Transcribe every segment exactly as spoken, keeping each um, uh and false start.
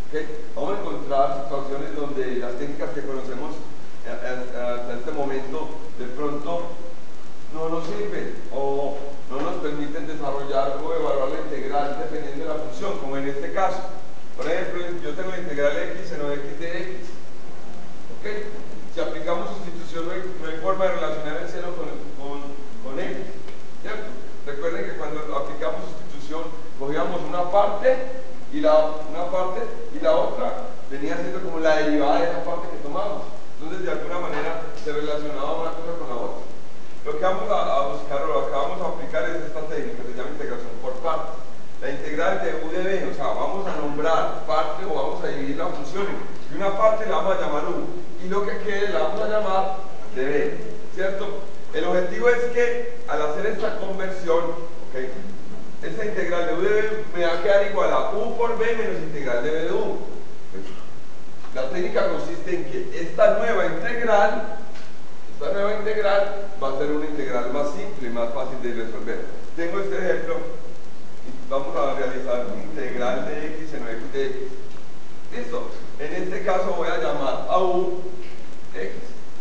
¿Okay? Vamos a encontrar situaciones donde las técnicas que conocemos hasta este momento de pronto no nos sirven o no nos permiten desarrollar o evaluar la integral dependiendo de la función, como en este caso. Por ejemplo, yo tengo la integral x seno de x de x. ¿Okay? Si aplicamos sustitución no hay, no hay forma de relacionar el seno con, con, con x, ¿cierto? Recuerden que cuando aplicamos sustitución cogíamos una parte y la, una parte y la otra venía siendo como la derivada de esa parte que tomamos. Entonces de alguna manera se relacionaba una cosa con la otra. Lo que vamos a, a buscar o lo que vamos a aplicar es esta técnica, se llama integración por partes. La integral de u de b, o sea, vamos a nombrar parte o vamos a dividir la función y una parte la vamos a llamar u y lo que quede la vamos a llamar de b, ¿cierto? El objetivo es que al hacer esta conversión, ¿okay? Esta integral de u de b me va a quedar igual a u por b menos integral de b de u. La técnica consiste en que esta nueva integral, esta nueva integral va a ser una integral más simple y más fácil de resolver. Tengo este ejemplo y vamos a realizar una integral de x seno de x de x. Listo. En este caso voy a llamar a u x.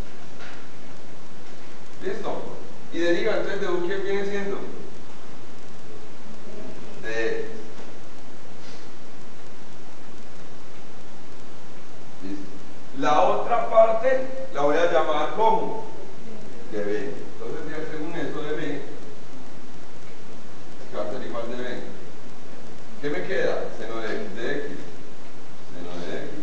Listo. Y deriva entonces de u, ¿qué viene siendo? De x. Listo. La otra parte la voy a llamar como de b. Entonces ya según esto de b, que va a ser igual de b. ¿Qué me queda? Seno de x de x. Seno de x.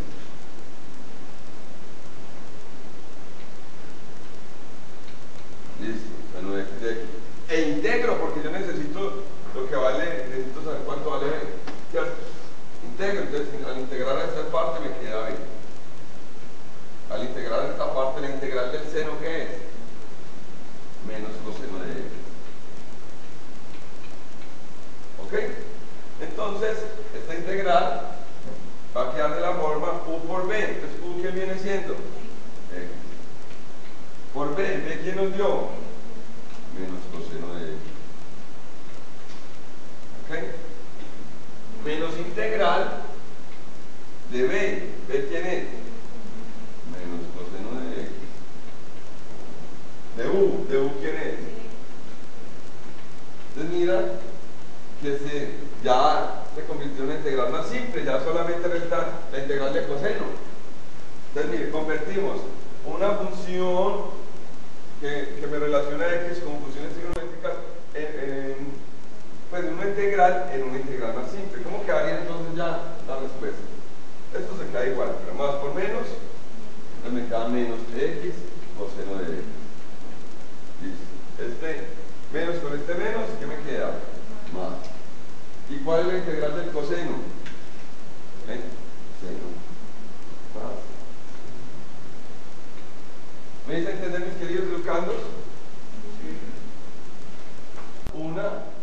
Listo, seno de x de x. E integro porque yo necesito lo que vale, necesito saber cuánto vale b. ¿Cierto? Integro, entonces al integrar a esta parte me queda b. Al integrar esta parte, la integral del seno, ¿qué es? Menos coseno de x. ¿Ok? Entonces, esta integral va a quedar de la forma u por b. Entonces, u, ¿qué viene siendo? X. Por b, b, ¿quién nos dio? Menos coseno de x. ¿Ok? Menos integral de b. ¿B quién es? Menos coseno de x. De u, de u ¿quién es? Entonces mira que se, ya se convirtió en una integral más simple, ya solamente resta la integral de coseno. Entonces mire, convertimos una función que, que me relaciona x con funciones trigonométricas en, en, pues una integral en una integral más simple. ¿Cómo quedaría entonces ya la respuesta? Esto se queda igual, pero más por menos, entonces me queda menos de x coseno de x. Listo. Este menos con este menos, ¿qué me queda? Más. ¿Y cuál es la integral del coseno? ¿Eh? Seno. Más. ¿Me dicen entender, mis queridos educandos? Sí. Una